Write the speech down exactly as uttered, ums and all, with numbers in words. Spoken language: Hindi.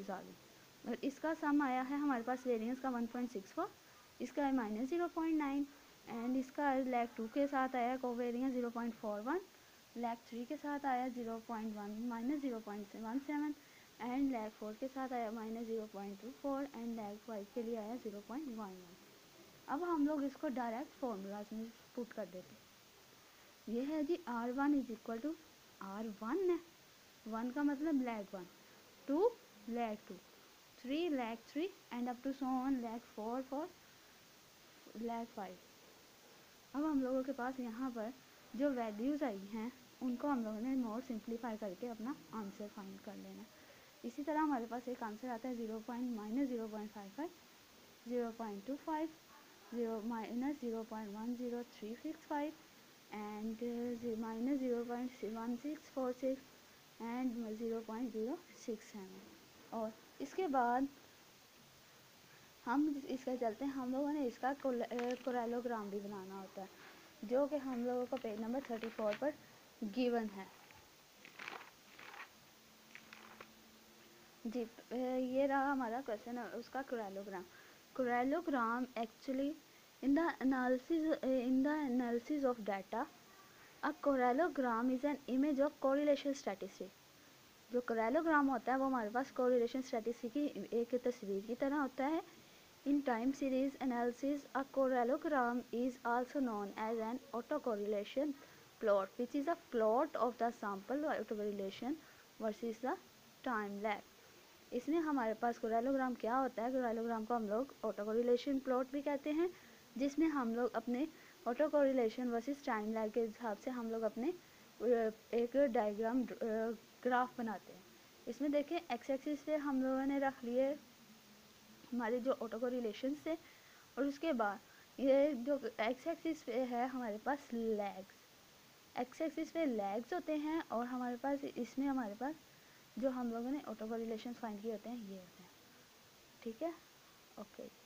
वैल्यूज़ आ गई। और इसका सम आया है हमारे पास वेरिएंस का वन पॉइंट सिक्स फोर, इसका है minus zero point nine, and इसका लैग टू के साथ आया covariance zero point four one, lag three के साथ आया zero point one minus zero point one seven, and lag four के साथ आया minus zero point two four, and lag five के लिए आया ज़ीरो पॉइंट वन वन। अब हम लोग इसको डायरेक्ट फॉर्मूलाज में पुट कर देते। ये है G R one is equal to R one है, वन का मतलब lag one, two lag two, three lag three, and up to so on lag four for lag five. अब हम लोगों के पास यहाँ पर जो वैल्यूज़ आई हैं उनको हम लोगों ने मोर सिंप्लीफाई करके अपना आंसर फाइंड कर लेना। इसी तरह हमारे पास एक आंसर आता है zero point minus zero point five five, zero point two five, zero minus zero point one zero three six five, and minus zero point one six four six, and zero point zero six seven. और इसके बाद हम इसका चलते हैं, हम लोगों ने इसका कोरेलोग्राम भी बनाना होता है, जो कि हम लोगों को पेज नंबर थर्टी फोर पर गिवन है जी। ये रहा हमारा क्वेश्चन, उसका correlogram. Correlogram actually in the analysis in the analysis of data, a correlogram is an image of correlation statistic. जो कोरेलोग्राम होता है वो हमारे पास कोरिलेशन स्टैटिस्टिक की एक तस्वीर की तरह होता है। In time series analysis, a correlogram is also known as an autocorrelation plot, which is a plot of the sample autocorrelation versus the time lag. इसमें हमारे पास कोरेलोग्राम क्या होता है, कोरेलोग्राम को हम लोग ऑटोकोरिलेशन प्लॉट भी कहते हैं, जिसमें हम लोग अपने ऑटोकोरिलेशन वर्सेस टाइम लैग के हिसाब से हम लोग अपने एक डायग्राम ग्राफ बनाते हैं। इसमें देखें एक्स एक्सिस पे हम लोगों ने रख लिए हमारे जो ऑटो कोरिलेशन से, और उसके बाद ये जो एक्स एक्सिस पे है हमारे पास लैग्स, एक्स एक्सिस पे लैग्स होते हैं, और हमारे पास इसमें हमारे पास जो हम लोगों ने ऑटो कोरिलेशन फाइंड किए होते हैं ये होते हैं। ठीक है, ओके।